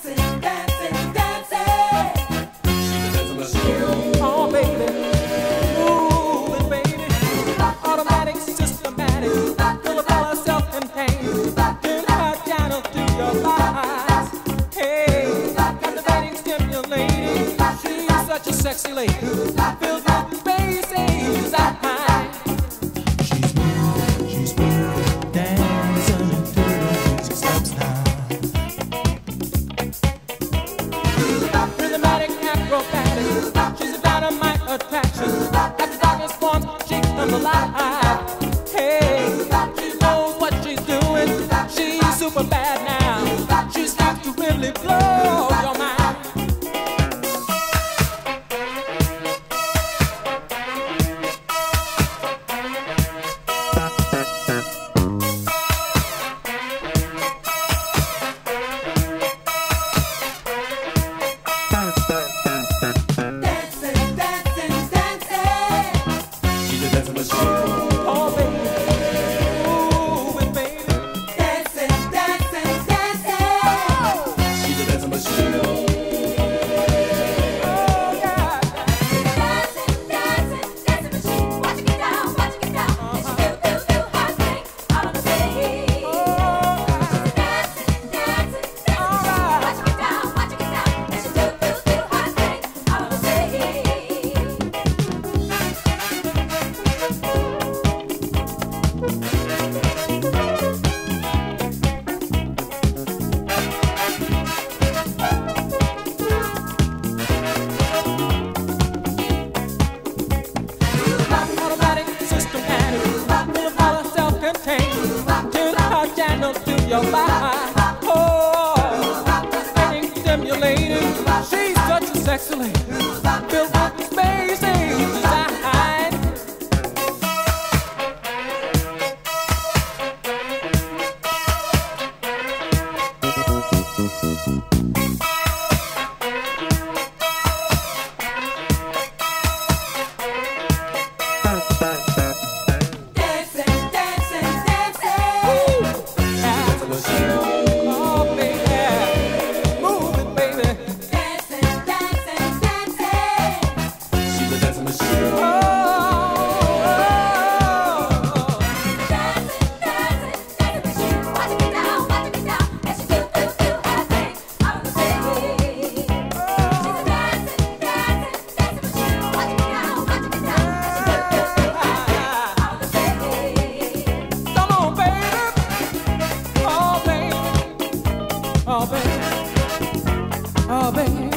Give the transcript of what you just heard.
dancing, dancing. She's a dancing machine. Oh, baby, moving, baby. Automatic, systematic, full of all self-contained. Turn her channel to your lies. Hey, captivating, stimulating. She's such a sexy lady, filled with space age. She's moving, dancing into the music steps now. Rhythmatic, acrobatic, she's a dynamite attraction. At the darkest forms, she comes alive. Hey, she knows what she's doing. She's super bad now. She's got to really blow your mind. Dancing, dancing, dancing. She's a dancing machine. Oh, baby, moving, baby. Dancing, dancing, dancing. She's a dancing machine. Oh, yeah. Dancing, dancing, dancing machine. Watch it get down, watch it get down. And she do her thing out on the stage. Dancing, dancing, dancing machine. Watch it get down, watch it get down. And she do her thing out on the stage. Automatic, systematic, full of all self-contained. Turn her channel to your life. Oh, fascinating, stimulating. She's such a sexy lady, filled with space age design. Dancing, dancing, dancing. Oh, baby, moving, baby. Dancing, dancing, dancing. She's a dancing machine. Oh, Dancing, dancing, dancing machine. Watch it get down, watch it get down. And she do her thing out on the stage. She's a dancing, dancing, dancing machine. Watch it get down, watch it get down. And she do her thing out on the stage. come on, baby. Oh, baby. Oh, baby. Oh, baby.